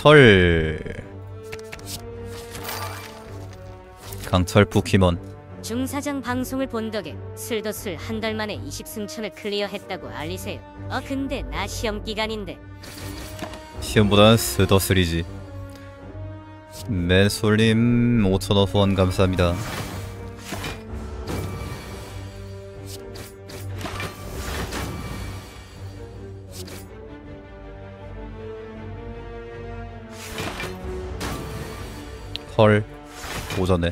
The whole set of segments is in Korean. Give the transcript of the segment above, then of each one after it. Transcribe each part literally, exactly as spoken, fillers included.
강철. 강철 포켓몬. 중사장 방송을 본 덕에 슬더슬 한 달 만에 이십 승천을 클리어했다고 알리세요. 어 근데 나 시험 기간인데. 시험보다는 스더슬이지. 맨솔님 오천 원 후원 감사합니다. 헐, 오전에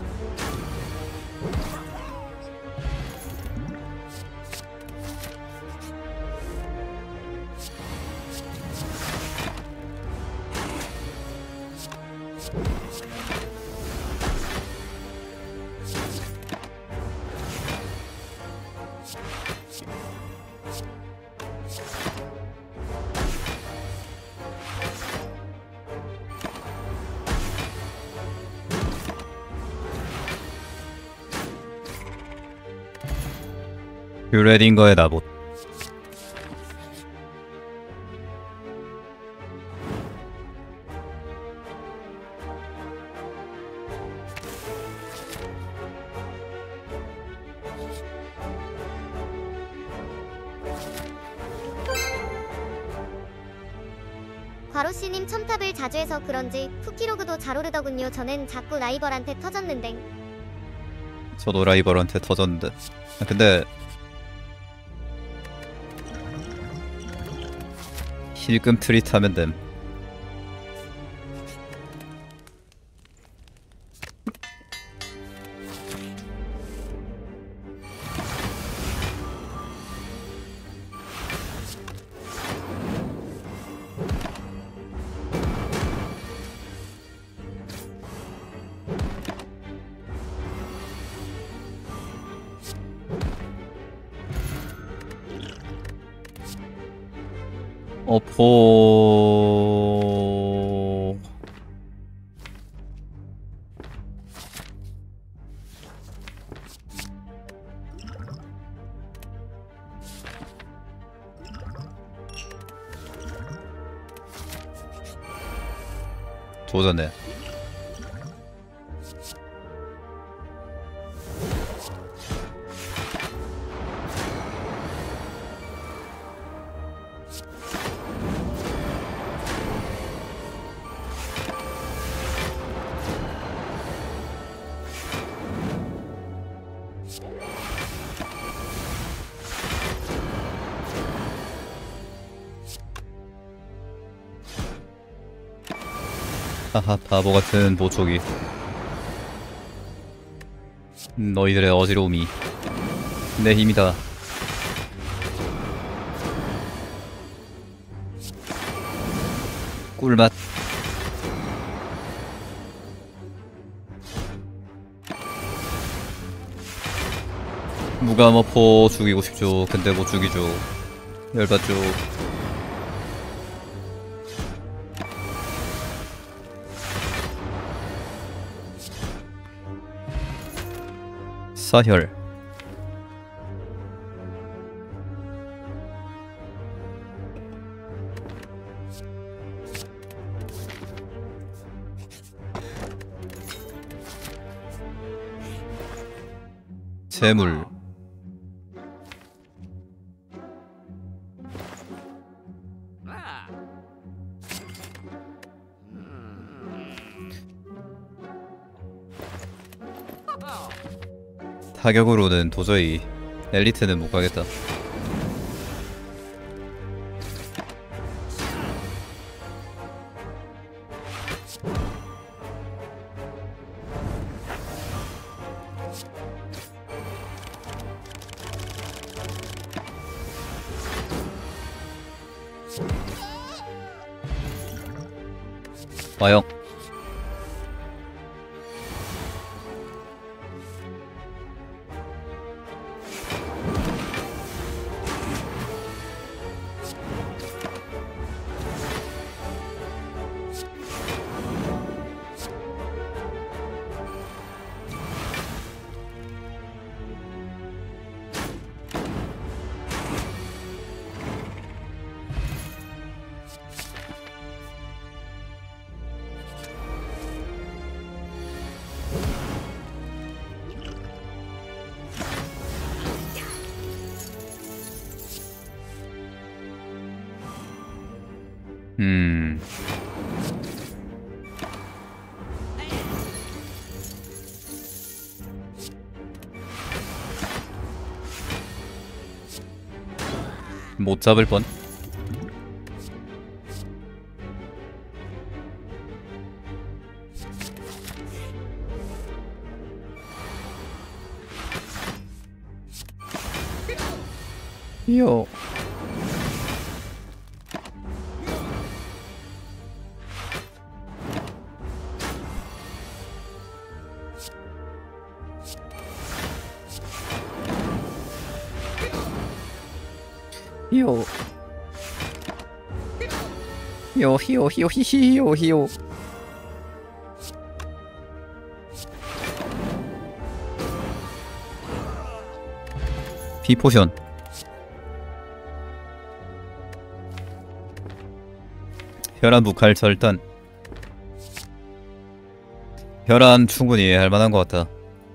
뷰레딩거의 나봇. 과로씨님 첨탑을 자주 해서 그런지 쿠키로그도 잘 오르더군요. 저는 자꾸 라이벌한테 터졌는데. 저도 라이벌한테 터졌는데. 아, 근데 힐끔 트릿 하면 됨. 어포. 도전해. 하하, 바보같은 보초기. 너희들의 어지러움이 내 힘이다. 꿀맛. 무감어포 죽이고 싶죠. 근데 못 죽이죠. 열받죠. 사혈. 재물. 타격으로는 도저히 엘리트는 못 가겠다. 와영. 음. 못 잡을 뻔. 요. 요. 요 히요 히요 히히요 히요. 비포션. 혈안 무칼 절단. 혈안 충분히 할만한 것 같다.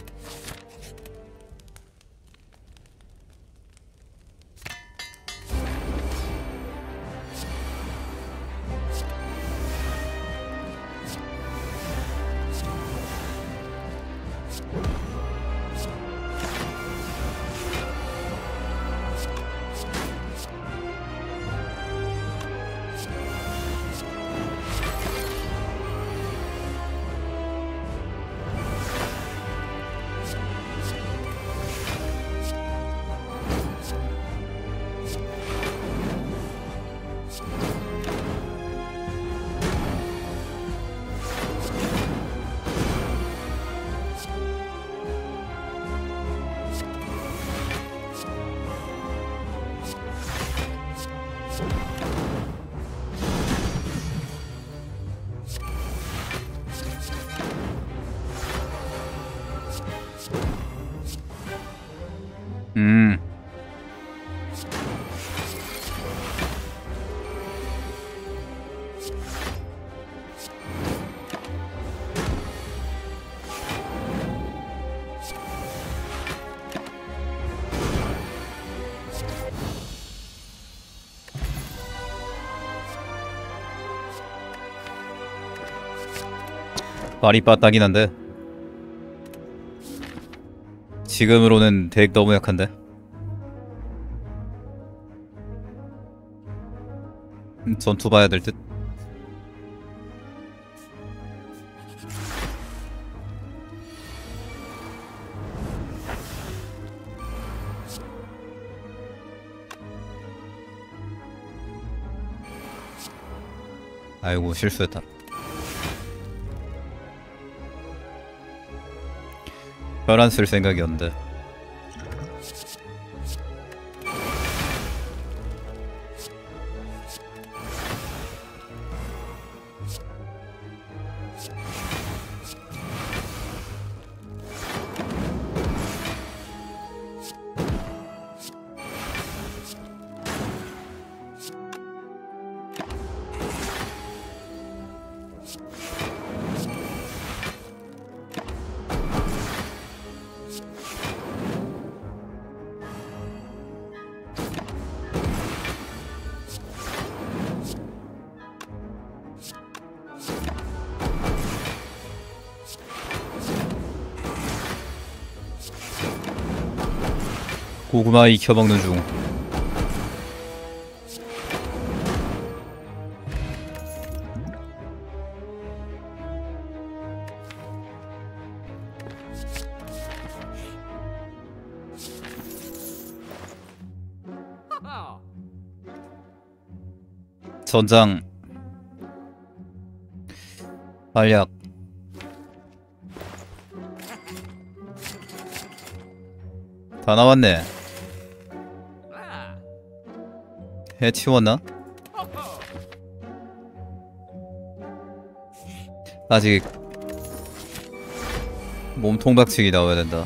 음. 발이 빠딱이긴 한데 지금으로는 덱 너무 약한데. 음, 전투 봐야 될 듯. 아이고 실수했다. 혈안 쓸 생각이었는데. 고구마 익혀먹는 중. 전장 알약. 다 나왔네. 해치웠나? 아직 몸통 박치기 나와야 된다.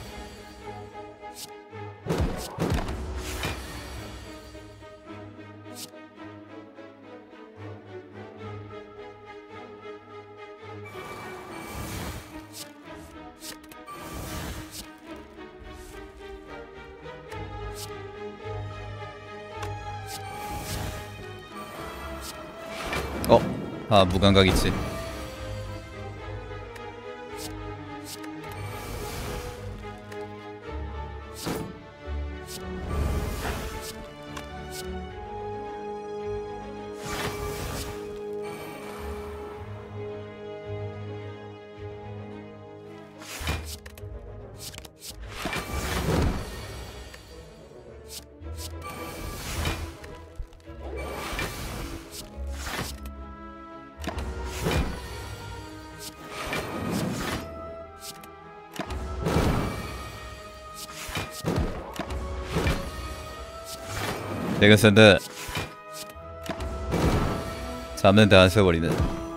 어 아 무감각 있지. 내가 쓴다. 잡는데 안 써버리네.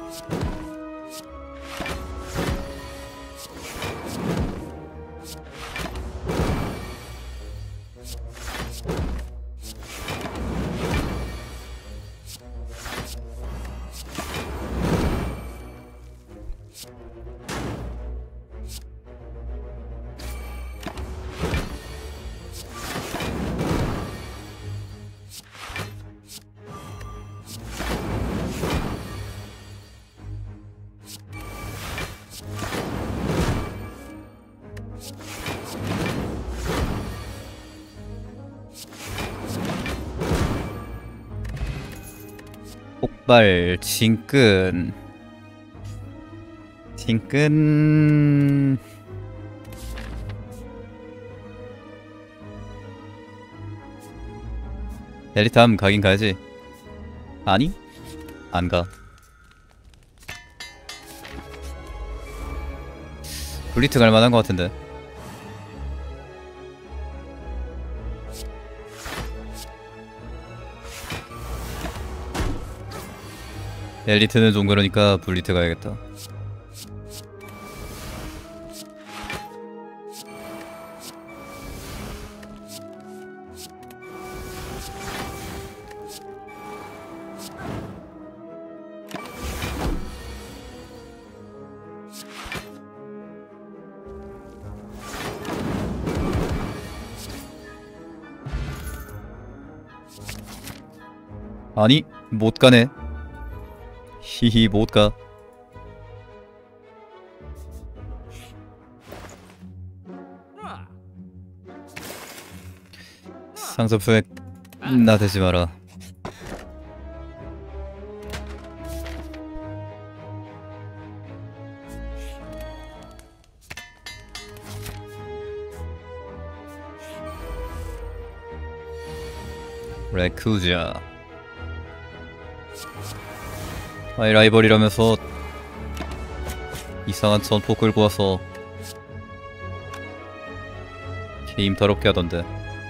폭발 진끈 진끈 엘리탐 가긴 가야지. 아니? 안가. 블리트 갈만한 것 같은데. 엘리트는 좀 그러니까 블리트 가야겠다. 아니 못 가네. 히히 못 가. 상섭수에 나대지 마라. 레쿠자. 아이 라이벌이라면서 이상한 전포 끌고 와서 게임 더럽게 하던데.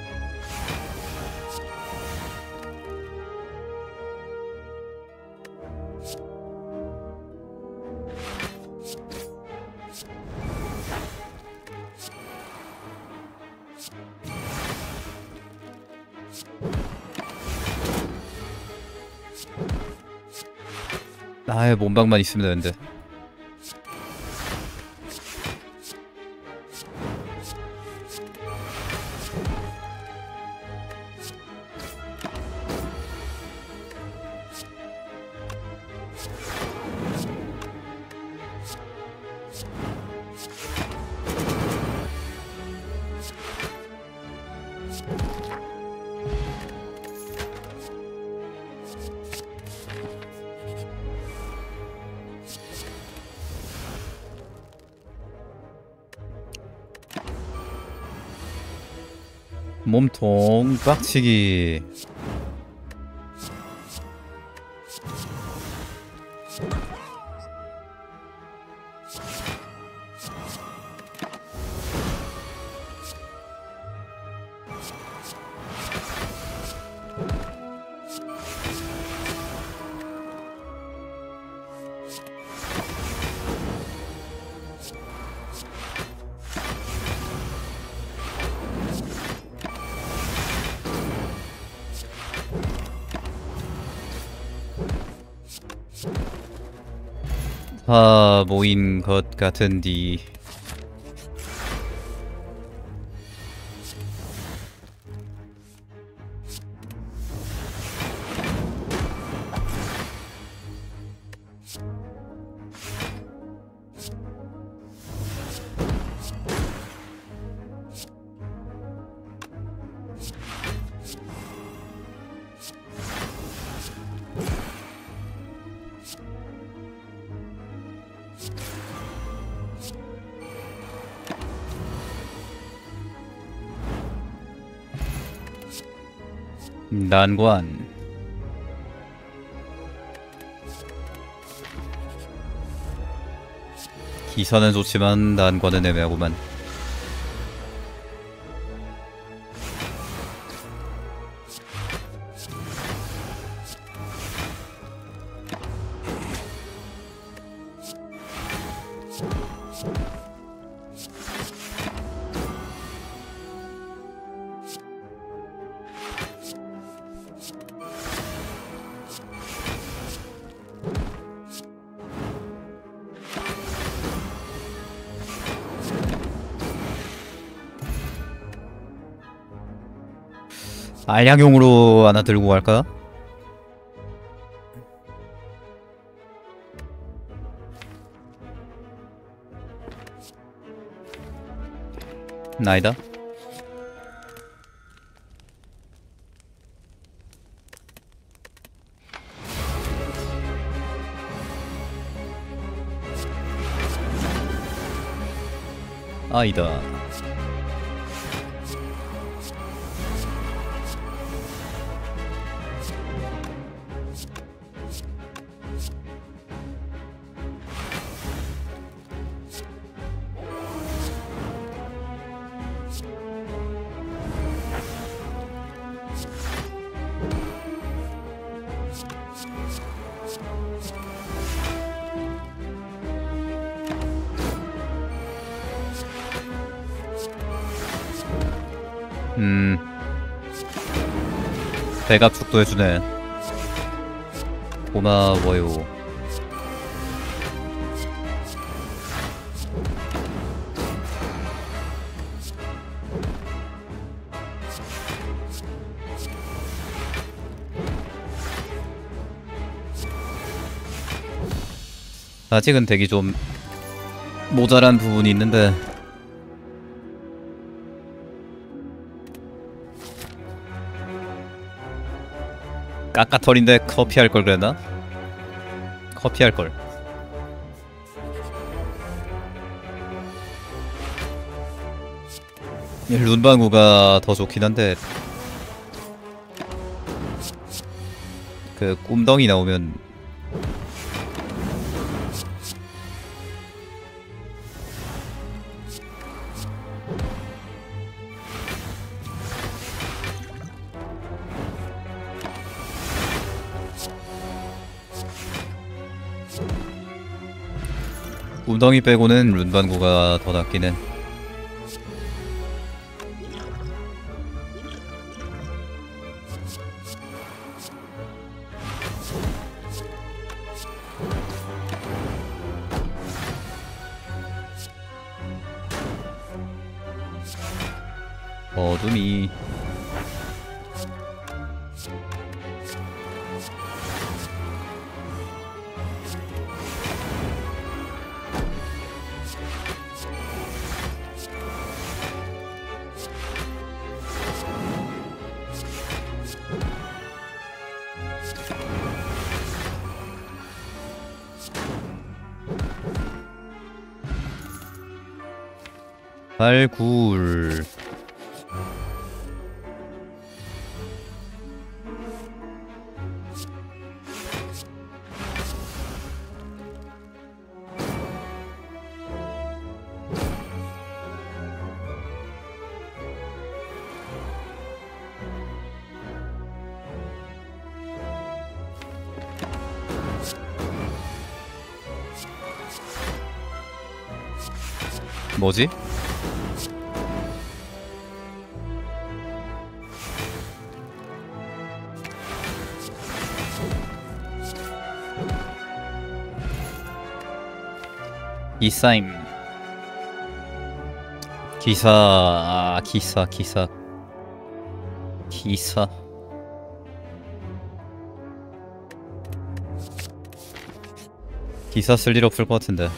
아예 몸박만 있으면 되는데. 몸통 빡치기. 다 모인 것 같은디. 난관. 기사는 좋지만 난관은 애매하구만. 알약용으로 하나 들고 갈까? 나이다. 아이다. 음 배갑축도 해주네. 고마워요. 아직은 덱이 좀 모자란 부분이 있는데 까까털인데 커피할 걸 그랬나? 커피할 걸. 룬방구가 더 좋긴 한데 그 꿈덩이 나오면 꿈덩이 빼고는 룬반구가 더 낫긴 해. 어둠이 발굴. 뭐지? 이사임 기사. 아 기사 기사 기사 기사 쓸 일 없을 것 같은데.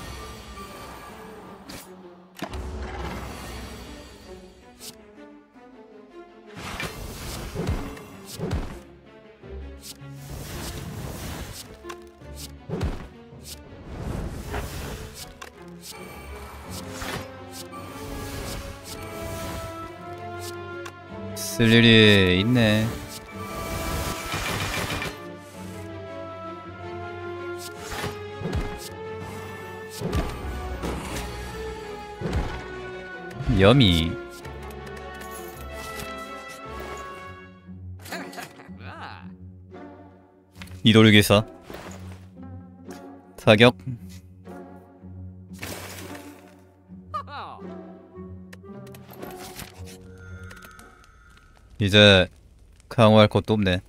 쓸 일이 있네. 여미. 이돌기사 타격. 이제 강화할 것도 없네.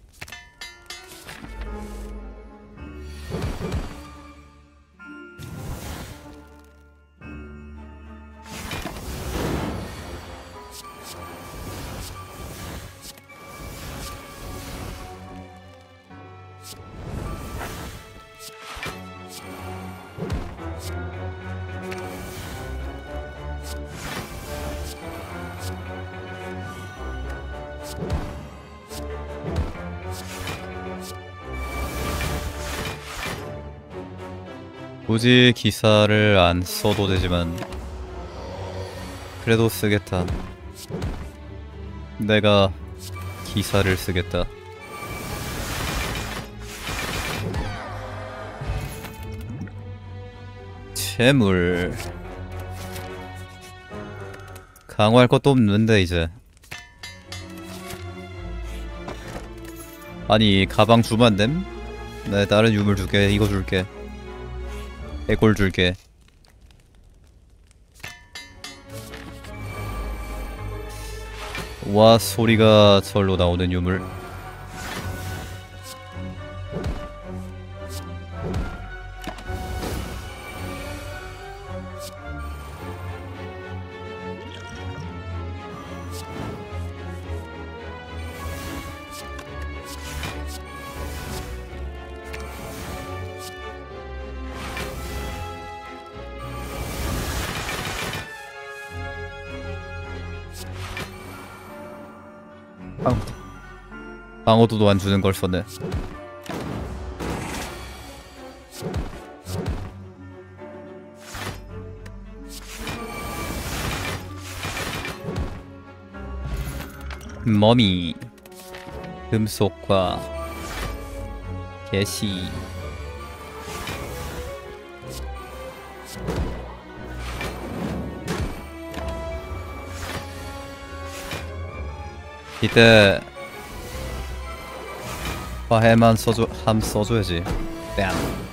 굳이 기사를 안 써도 되지만 그래도 쓰겠다. 내가 기사를 쓰겠다. 재물 강화할 것도 없는데 이제. 아니 가방 주면 안 됨? 네 다른 유물 줄게. 이거 줄게. 해골 줄게. 와 소리가 절로 나오는 유물. 방, 방어도도 안 주는 걸 썼네. 머미 금속과 개시. 이때 화해만 써줘. 함 써줘야지. 뺨.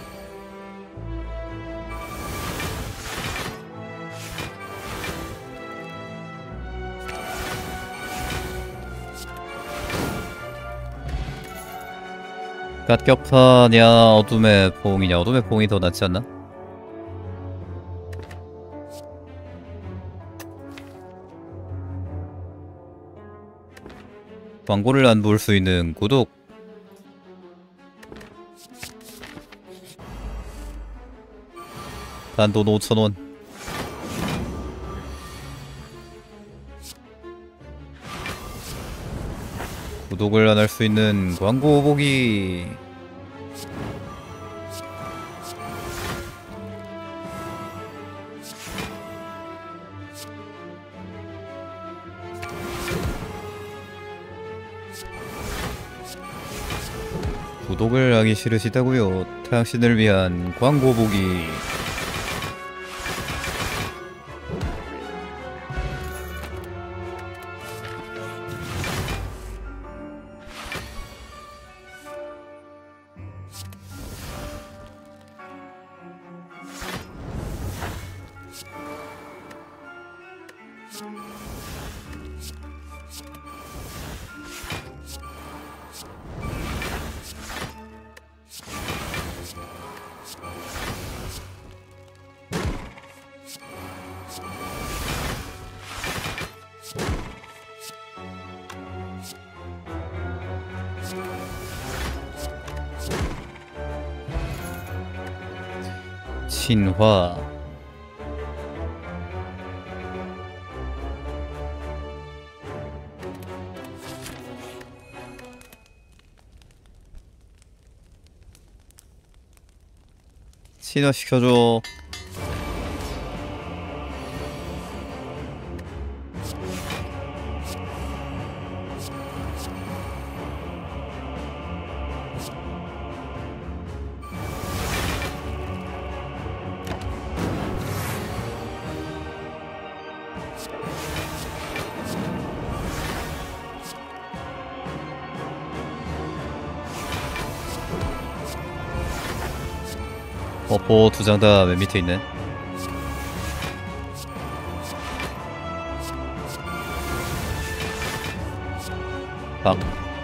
갓격파냐 어둠의 포옹이냐. 어둠의 포옹이 더 낫지 않나? 광고를 안 볼 수 있는 구독. 단돈 오천 원. 구독을 안 할 수 있는 광고 보기. 구독을 하기 싫으시다고요? 당신을 위한 광고 보기. 진화. 진화시켜줘. 버퍼 두 장 다 맨 밑에 있네. 박.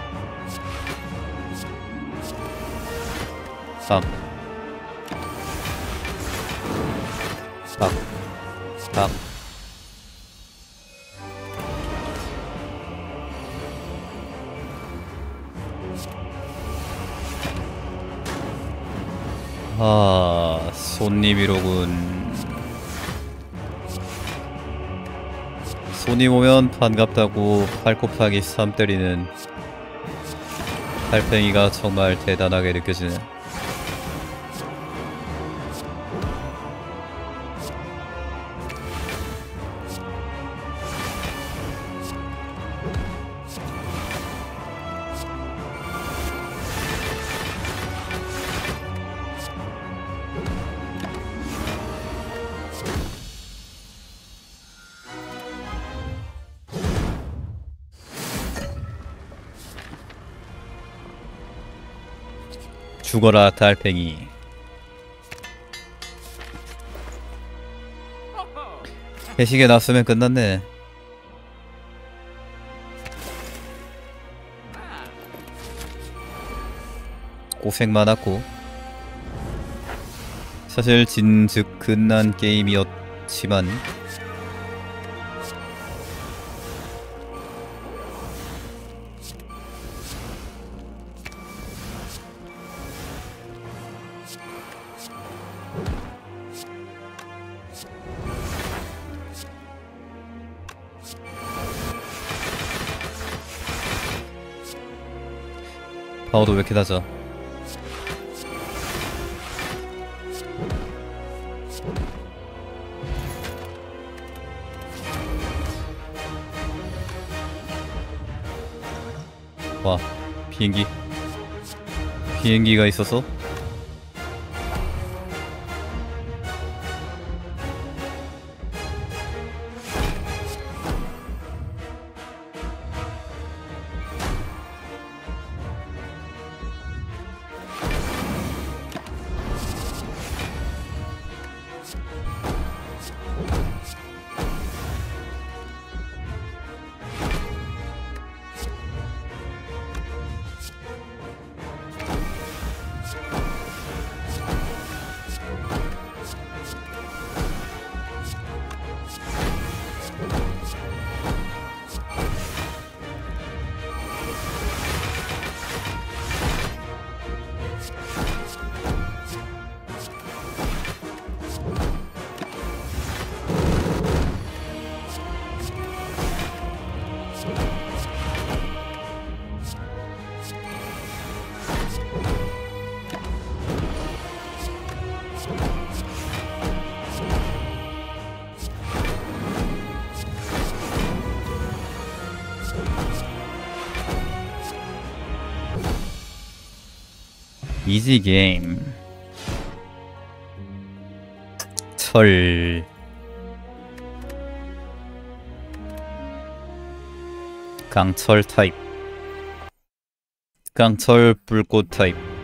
박. 박. 박. 아, 손님이로군. 손님 오면 반갑다고 팔 곱하기 삼 때리는 달팽이가 정말 대단하게 느껴지네. 죽어라 달팽이. 회식에 났으면 끝났네. 고생 많았고. 사실 진즉 끝난 게임이었지만 파워도 왜 이렇게 낮아? 와, 비행기. 비행기가 있어서? 이지 게임. 철. 강철 타입. 강철 불꽃 타입.